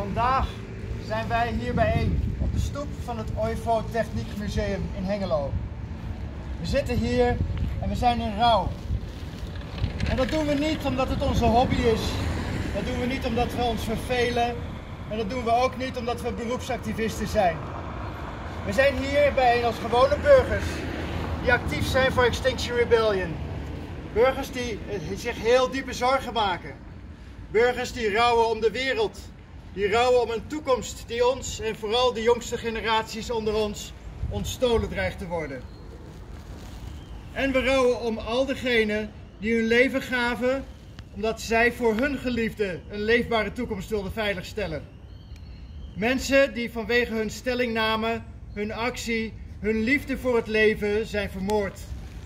Vandaag zijn wij hier bijeen op de stoep van het OIVO Techniek Museum in Hengelo. We zitten hier en we zijn in rouw. En dat doen we niet omdat het onze hobby is. Dat doen we niet omdat we ons vervelen. En dat doen we ook niet omdat we beroepsactivisten zijn. We zijn hier bijeen als gewone burgers die actief zijn voor Extinction Rebellion. Burgers die zich heel diepe zorgen maken. Burgers die rouwen om de wereld. Die rouwen om een toekomst die ons en vooral de jongste generaties onder ons ontstolen dreigt te worden. En we rouwen om al degenen die hun leven gaven omdat zij voor hun geliefden een leefbare toekomst wilden veiligstellen. Mensen die vanwege hun stellingname, hun actie, hun liefde voor het leven zijn vermoord.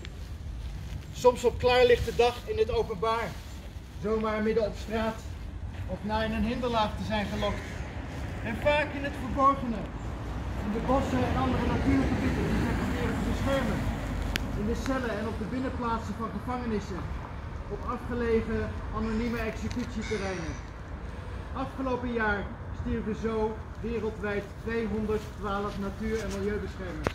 Soms op klaarlichte dag in het openbaar, zomaar midden op straat of na in een hinderlaag te zijn gelokt. En vaak in het verborgene, in de bossen en andere natuurgebieden die zij proberen te beschermen. In de cellen en op de binnenplaatsen van gevangenissen, op afgelegen anonieme executieterreinen. Afgelopen jaar stierven zo wereldwijd 212 natuur- en milieubeschermers.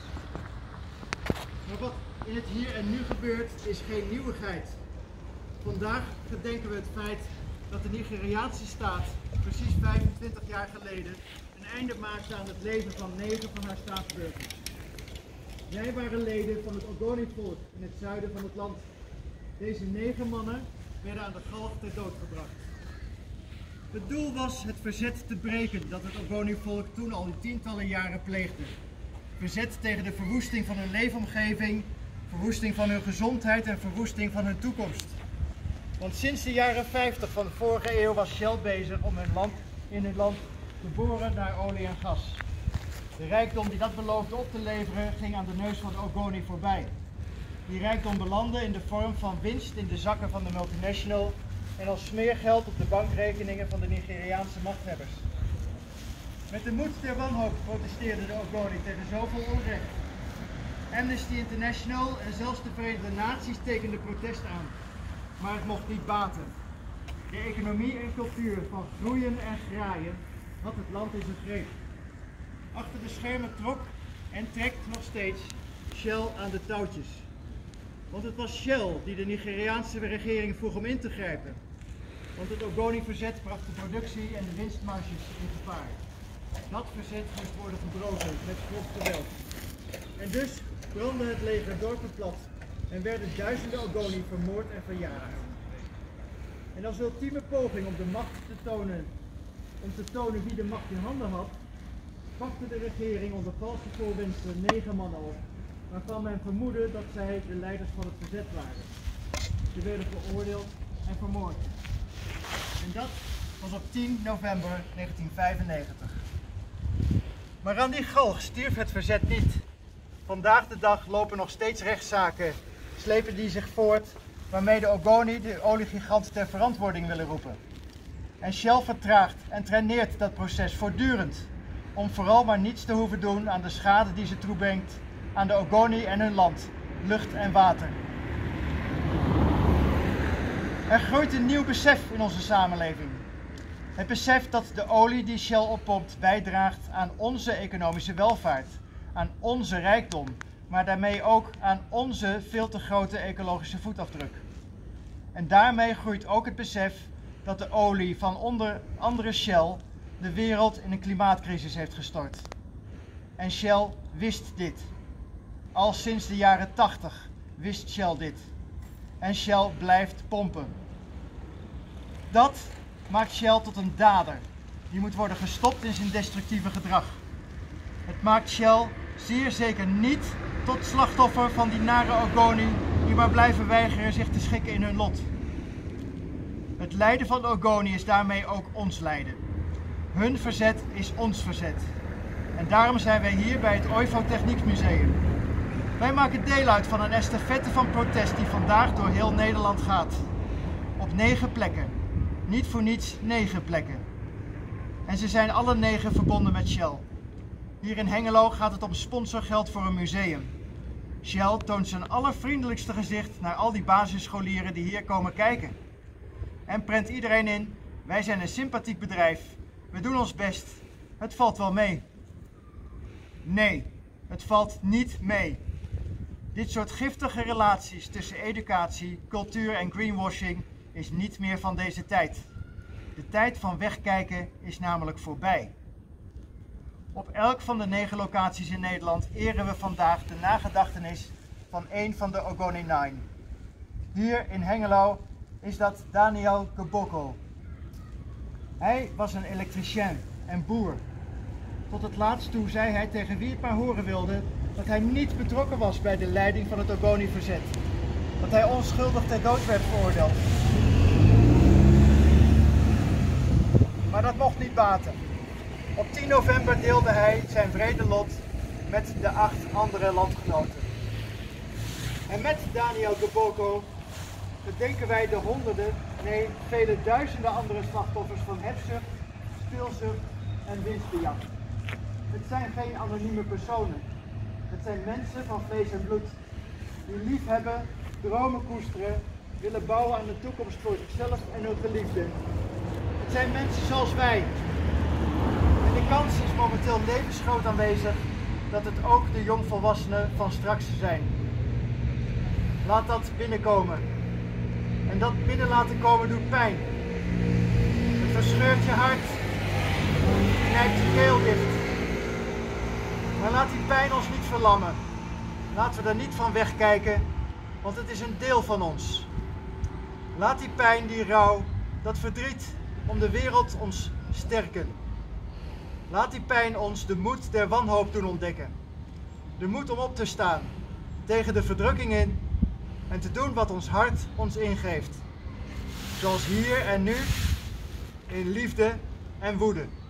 Maar wat in het hier en nu gebeurt is geen nieuwigheid. Vandaag gedenken we het feit dat de Nigeriaanse staat precies 25 jaar geleden een einde maakte aan het leven van 9 van haar staatsburgers. Zij waren leden van het Ogoni-volk in het zuiden van het land. Deze 9 mannen werden aan de galg ter dood gebracht. Het doel was het verzet te breken dat het Ogoni-volk toen al tientallen jaren pleegde. Verzet tegen de verwoesting van hun leefomgeving, verwoesting van hun gezondheid en verwoesting van hun toekomst. Want sinds de jaren 50 van de vorige eeuw was Shell bezig om in hun land te boren naar olie en gas. De rijkdom die dat beloofde op te leveren ging aan de neus van de Ogoni voorbij. Die rijkdom belandde in de vorm van winst in de zakken van de multinational en als smeergeld op de bankrekeningen van de Nigeriaanse machthebbers. Met de moed der wanhoop protesteerde de Ogoni tegen zoveel onrecht. Amnesty International en zelfs de Verenigde Naties tekenden protest aan. Maar het mocht niet baten. De economie en cultuur van groeien en graaien had het land in zijn greep. Achter de schermen trok en trekt nog steeds Shell aan de touwtjes. Want het was Shell die de Nigeriaanse regering vroeg om in te grijpen. Want het Ogoni-verzet bracht de productie en de winstmarges in gevaar. Dat verzet moest worden gebroken met grof geweld. En dus brandde het leger dorpen plat en werden duizenden Ogoni vermoord en verjaagd. En als ultieme poging om de macht te tonen, wie de macht in handen had, pakte de regering onder valse voorwendselen 9 mannen op, waarvan men vermoedde dat zij de leiders van het verzet waren. Ze werden veroordeeld en vermoord. En dat was op 10 november 1995. Maar aan die galg stierf het verzet niet. Vandaag de dag lopen nog steeds rechtszaken, slepen die zich voort, waarmee de Ogoni de oliegigant ter verantwoording willen roepen. En Shell vertraagt en traineert dat proces voortdurend, om vooral maar niets te hoeven doen aan de schade die ze toebrengt aan de Ogoni en hun land, lucht en water. Er groeit een nieuw besef in onze samenleving. Het besef dat de olie die Shell oppompt bijdraagt aan onze economische welvaart, aan onze rijkdom, maar daarmee ook aan onze veel te grote ecologische voetafdruk. En daarmee groeit ook het besef dat de olie van onder andere Shell de wereld in een klimaatcrisis heeft gestort. En Shell wist dit. Al sinds de jaren 80 wist Shell dit. En Shell blijft pompen. Dat maakt Shell tot een dader. Die moet worden gestopt in zijn destructieve gedrag. Het maakt Shell zeer zeker niet tot slachtoffer van die nare Ogoni die maar blijven weigeren zich te schikken in hun lot. Het lijden van de Ogoni is daarmee ook ons lijden. Hun verzet is ons verzet. En daarom zijn wij hier bij het OIVO Techniek Museum. Wij maken deel uit van een estafette van protest die vandaag door heel Nederland gaat. Op 9 plekken. Niet voor niets 9 plekken. En ze zijn alle 9 verbonden met Shell. Hier in Hengelo gaat het om sponsorgeld voor een museum. Shell toont zijn allervriendelijkste gezicht naar al die basisscholieren die hier komen kijken. En prent iedereen in, wij zijn een sympathiek bedrijf. we doen ons best. Het valt wel mee. Nee, het valt niet mee. Dit soort giftige relaties tussen educatie, cultuur en greenwashing is niet meer van deze tijd. De tijd van wegkijken is namelijk voorbij. Op elk van de 9 locaties in Nederland eren we vandaag de nagedachtenis van een van de Ogoni 9. Hier in Hengelo is dat Daniel Gaboko. Hij was een elektricien en boer. Tot het laatst toe zei hij tegen wie het maar horen wilde dat hij niet betrokken was bij de leiding van het Ogoni-verzet. Dat hij onschuldig ter dood werd veroordeeld. Maar dat mocht niet baten. Op 10 november deelde hij zijn wrede lot met de 8 andere landgenoten. En met Daniel Gaboko gedenken wij de honderden, nee vele duizenden andere slachtoffers van hebzucht, speelzucht en winstbejag. Het zijn geen anonieme personen. Het zijn mensen van vlees en bloed, die lief hebben, dromen koesteren, willen bouwen aan de toekomst voor zichzelf en hun geliefden. Het zijn mensen zoals wij. En de kans is momenteel levensgroot aanwezig dat het ook de jongvolwassenen van straks zijn. Laat dat binnenkomen. En dat binnen laten komen doet pijn. Het verscheurt je hart, knijpt je keel dicht. Maar laat die pijn ons niet verlammen. Laten we er niet van wegkijken, want het is een deel van ons. Laat die pijn, die rouw, dat verdriet om de wereld ons sterken. Laat die pijn ons de moed der wanhoop doen ontdekken. De moed om op te staan tegen de verdrukking in en te doen wat ons hart ons ingeeft. Zoals hier en nu, in liefde en woede.